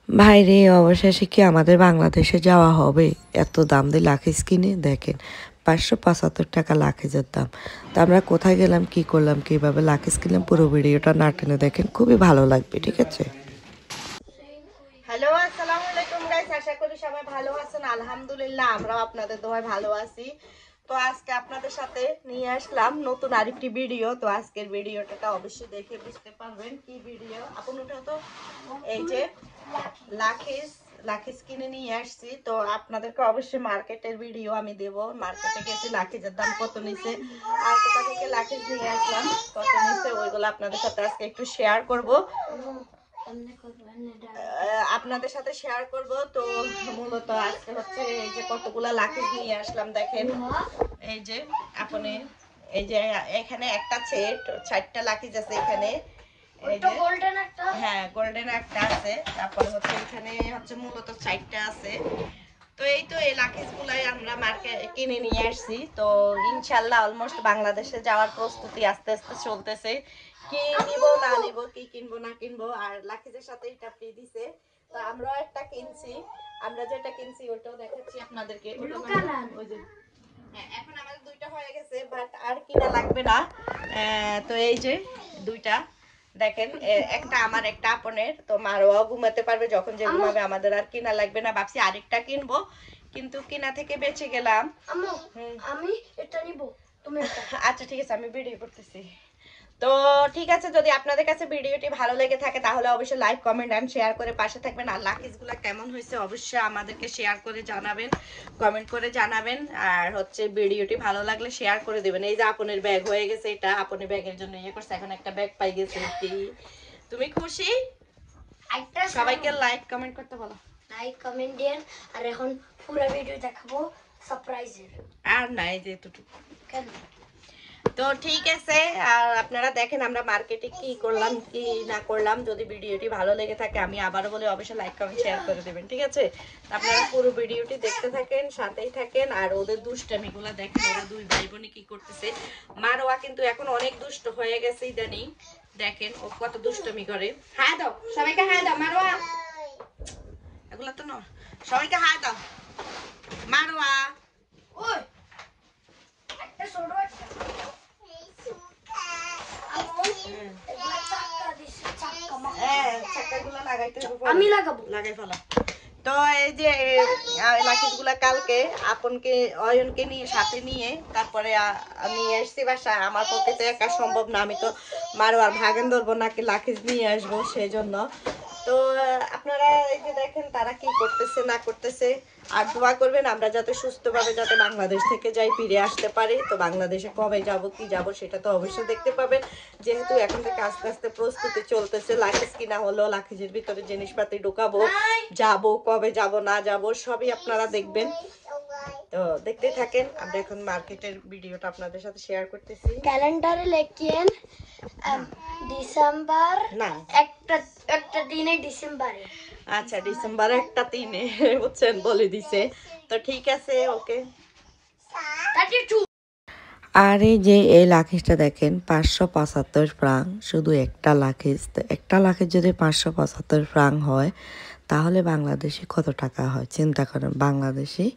ভাইরে অবশেষে কি আমাদের বাংলাদেশে যাওয়া হবে? এত দাম দিয়ে লাখিস কিনে দেখেন 575 টাকা লাখিজের দাম। তা আমরা কোথায় গেলাম, কি করলাম, কিভাবে লাখিস কিনলাম, পুরো ভিডিওটা না টেনে দেখেন, খুবই ভালো লাগবে। ঠিক আছে। হ্যালো, আসসালামু আলাইকুম গাইস। আশা করি সবাই ভালো আছেন। আলহামদুলিল্লাহ আমরাও আপনাদের দোয়ায় ভালো আছি। তো আজকে আপনাদের সাথে নিয়ে আসলাম নতুন আরেকটি ভিডিও। তো আজকের ভিডিওটা অবশ্যই দেখে বুঝতে পারবেন কি ভিডিও। আপন ওটা তো এই যে লাখিস কিনে নিয়ে আসছি। তো আপনাদেরকে অবশ্যই মার্কেটের ভিডিও আমি দেব। মার্কেটে গেছি, লাখিজের দাম কত নিছে আর কোথা থেকে লাখিস নিয়ে আসলাম কত নিছে ওইগুলো আপনাদের সাথে আজকে একটু শেয়ার করব। আপনাদের সাথে শেয়ার করব। তো মূলত আজকে হচ্ছে এই যে কতগুলা লাখিস নিয়ে আসলাম দেখেন। এই যে আপনি এই যে এখানে একটা সেট 4টা লাখিস আছে এখানে। এই যে গোল্ডেন একটা, হ্যাঁ গোল্ডেন একটা আছে। তারপর হচ্ছে এখানে হচ্ছে মূলত 4টা আছে। তো এই তো এই লাখিস গুলাই আমরা মার্কেট কিনে নিয়ে আসছি। তো ইনশাল্লাহ অলমোস্ট বাংলাদেশে যাওয়ার প্রস্তুতি আস্তে আস্তে চলতেছে। কি নিব না নিব, কি কিনবো না কিনবো। আর লাখিজের সাথে এটা ফ্রি দিছে। তো আমরাও একটা কিনছি। আমরা যেটা কিনছি ওটাও দেখাচ্ছি আপনাদেরকে। ওই যে এখন আমাদের দুইটা হয়ে গেছে, বাট আর কিনা লাগবে না। তো এই যে দুইটা দেখেন, একটা আমার একটা আপনের। তো মারোয়াও ঘুমাতে পারবে যখন যে ঘুমাবে, আমাদের আর কিনা লাগবে না। ভাবছি আরেকটা কিনবো, কিন্তু কিনা থেকে বেঁচে গেলাম। আমি এটা নিব, তুমি আচ্ছা ঠিক আছে, আমি ভিডিও করতেছি। তো ঠিক আছে, যদি আপনাদের কাছে ভিডিওটি ভালো লেগে থাকে তাহলে অবশ্যই লাইক কমেন্ট এন্ড শেয়ার করে পাশে থাকবেন। আর লাকিজগুলো কেমন হয়েছে অবশ্যই আমাদেরকে শেয়ার করে জানাবেন, কমেন্ট করে জানাবেন। আর হচ্ছে ভিডিওটি ভালো লাগলে শেয়ার করে দিবেন। এই যে আপনের ব্যাগ হয়ে গেছে, এটা আপনের ব্যাগের জন্য ইয়ে করছে, এখন একটা ব্যাগ পাই গেছে। কি তুমি খুশি? সবাইকে লাইক কমেন্ট করতে বলো। লাইক কমেন্ট দেন। আর এখন পুরো ভিডিও দেখাবো সারপ্রাইজের। আর না এই যে এতটুকু কেন। তো ঠিক আছে, আর আপনারা দেখেন আমরা মার্কেটে কি করলাম কি না করলাম। যদি ভিডিওটি ভালো লেগে থাকে আমি আবারও বলি অবশ্যই লাইক কমেন্ট শেয়ার করে দেবেন। ঠিক আছে, আপনারা পুরো ভিডিওটি দেখতে থাকেন, সাথেই থাকেন। আর ওদের দুষ্টামিগুলো দেখেন, ওরা দুই ভাই বোনই কি করতেছে। মারোয়া কিন্তু এখন অনেক দুষ্ট হয়ে গেছে ইদানিং। দেখেন ও কত দুষ্টমি করে। হাই দাও সবাইকে, হাই দাও মারোয়া। এগুলা তো না, সবাইকে হাই দাও মারোয়া। ওই একটা ছোট আমি লাগাবো, লাগাই ফেলা। তো এই যে লাকিসগুলা কালকে আপনকে অয়নকে নিয়ে সাথে নিয়ে তারপরে নিয়ে আসছি বাসায়। আমার পক্ষে তো একা সম্ভব না, আমি তো মারোয়ার ভাগেন ধরবো নাকি লাকিস নিয়ে আসবো সেই জন্য। তো আপনারা এই যে দেখেন তারা কি করতেছে না করতেছে। আর দোয়া করবেন আমরা যাতে সুস্থভাবে যাতে বাংলাদেশ থেকে যাই, ফিরে আসতে পারি। তো বাংলাদেশে কবে যাব কি যাব সেটা তো অবশ্যই দেখতে পাবেন, যেহেতু এখন থেকে আস্তে আস্তে প্রস্তুতি চলতেছে। লাখিজ কিনা হলো, লাখিজের ভিতরে জিনিসপাতি ঢুকাবো, যাব কবে যাব না যাব সবই আপনারা দেখবেন। তো দেখতে থাকেন। আমরা এখন মার্কেটের ভিডিওটা আপনাদের সাথে শেয়ার করতেছি। ক্যালেন্ডারে লেখেন ডিসেম্বর না, একটা দিনে ডিসেম্বরে। আচ্ছা ডিসেম্বর একটা দিনে বুঝছেন বলে দিছে। তো ঠিক আছে, ওকে। আর এই যে এই লাখিসটা দেখেন 575 ফ্রাং, শুধু একটা লাখিস। তো একটা লাখিস যদি 575 ফ্রাং হয় তাহলে বাংলাদেশে কত টাকা হয় চিন্তা করেন। বাংলাদেশে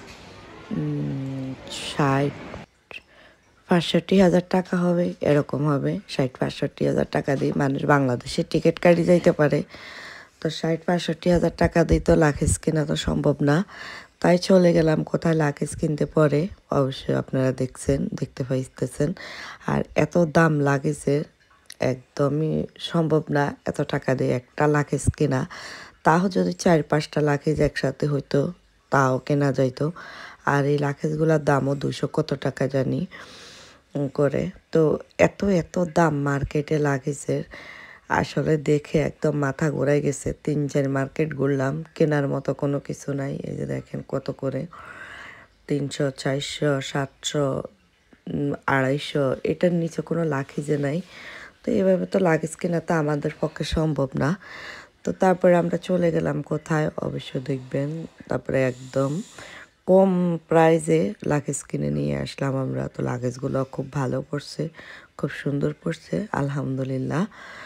60-65 হাজার টাকা হবে, এরকম হবে। 60-65 হাজার টাকা দিয়ে মানুষ বাংলাদেশে টিকিট কাটি যাইতে পারে। তো 60-65 হাজার টাকা দিয়ে তো লাখিস কেনা তো সম্ভব না। তাই চলে গেলাম কোথায় লাখিস কিনতে। পরে অবশ্যই আপনারা দেখতে পাইতেছেন। আর এত দাম লাগেজের, একদমই সম্ভব না এত টাকা দিয়ে একটা লাখিস কেনা। তাও যদি 4-5টা লাখিস একসাথে হইতো তাও কেনা যাইতো। আর এই লাখিসগুলোর দামও 200 কত টাকা জানি করে। তো এত এত দাম মার্কেটে লাগেজের, আসলে দেখে একদম মাথা ঘুরাই গেছে। 3-4 মার্কেট ঘুরলাম, কেনার মতো কোনো কিছু নাই। এই যে দেখেন কত করে, 300, 400, 700, 250, এটার নিচে কোনো লাখিজে নাই। তো এভাবে তো লাগেজ কেনা তো আমাদের পক্ষে সম্ভব না। তো তারপরে আমরা চলে গেলাম কোথায় অবশ্য দেখবেন। তারপরে একদম কম প্রাইজে লাগেজ কিনে নিয়ে আসলাম আমরা। তো লাগেজগুলো খুব ভালো পড়ছে, খুব সুন্দর পড়ছে আলহামদুলিল্লাহ।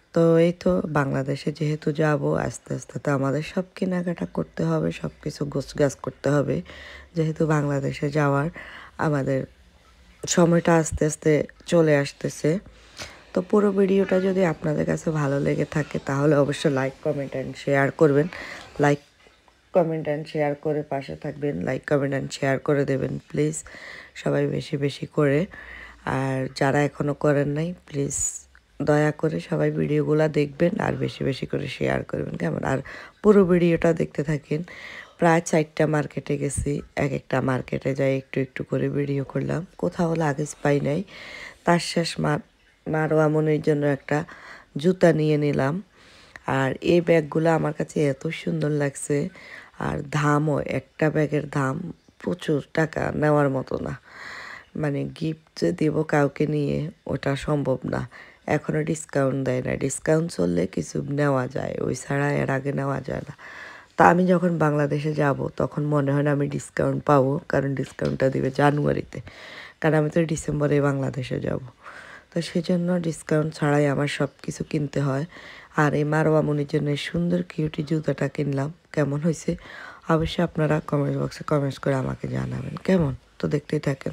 তো এই তো বাংলাদেশে যেহেতু যাব আস্তে আস্তে তো আমাদের সব কেনাকাটা করতে হবে, সব কিছু গোছগাছ করতে হবে, যেহেতু বাংলাদেশে যাওয়ার আমাদের সময়টা আস্তে আস্তে চলে আসতেছে। তো পুরো ভিডিওটা যদি আপনাদের কাছে ভালো লেগে থাকে তাহলে অবশ্যই লাইক কমেন্ট অ্যান্ড শেয়ার করবেন। লাইক কমেন্ট অ্যান্ড শেয়ার করে পাশে থাকবেন, লাইক কমেন্ট অ্যান্ড শেয়ার করে দেবেন প্লিজ সবাই বেশি বেশি করে। আর যারা এখনও করেন নাই প্লিজ দয়া করে সবাই ভিডিওগুলো দেখবেন আর বেশি বেশি করে শেয়ার করবেন, কেমন? আর পুরো ভিডিওটা দেখতে থাকেন। প্রায় 4টা মার্কেটে গেছি, এক একটা মার্কেটে যাই একটু একটু করে ভিডিও করলাম, কোথাও লাগেজ পাই নাই। তার শেষ মারোয়া মনির জন্য একটা জুতা নিয়ে নিলাম। আর এই ব্যাগগুলো আমার কাছে এত সুন্দর লাগছে, আর দামও, একটা ব্যাগের দাম প্রচুর টাকা, নেওয়ার মতো না। মানে গিফট যে দেব কাউকে নিয়ে ওটা সম্ভব না, এখনও ডিসকাউন্ট দেয় না। ডিসকাউন্ট চললে কিছু নেওয়া যায়, ওই ছাড়া এর আগে নেওয়া যায় না। তা আমি যখন বাংলাদেশে যাব তখন মনে হয় না আমি ডিসকাউন্ট পাবো, কারণ ডিসকাউন্টটা দিবে জানুয়ারিতে, কারণ আমি তো ডিসেম্বরে বাংলাদেশে যাব। তো সেজন্য ডিসকাউন্ট ছাড়াই আমার সব কিছু কিনতে হয়। আর এই মারোয়া মনির জন্য এই সুন্দর কিউটি জুতাটা কিনলাম, কেমন হয়েছে অবশ্যই আপনারা কমেন্ট বক্সে কমেন্টস করে আমাকে জানাবেন, কেমন? তো দেখতেই থাকেন।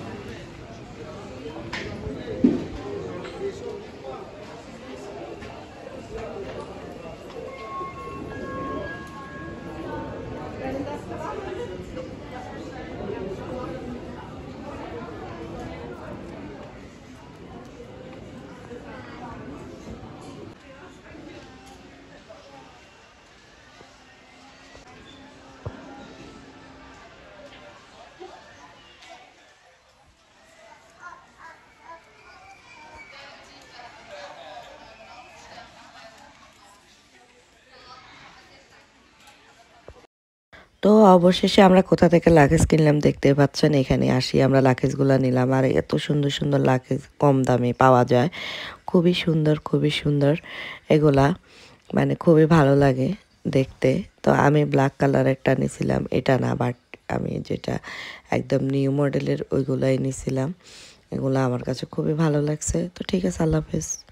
তো অবশেষে আমরা কোথা থেকে লাগেজ কিনলাম দেখতে পাচ্ছেন, এখানে আসি আমরা লাগেজগুলো নিলাম। আর এত সুন্দর সুন্দর লাগেজ কম দামে পাওয়া যায়, খুবই সুন্দর খুবই সুন্দর এগুলা, মানে খুবই ভালো লাগে দেখতে। তো আমি ব্ল্যাক কালার একটা নিয়েছিলাম, এটা না, বাট আমি যেটা একদম নিউ মডেলের ওইগুলাই নিয়েছিলাম। এগুলো আমার কাছে খুবই ভালো লাগছে। তো ঠিক আছে, আল্লাহ হাফেজ।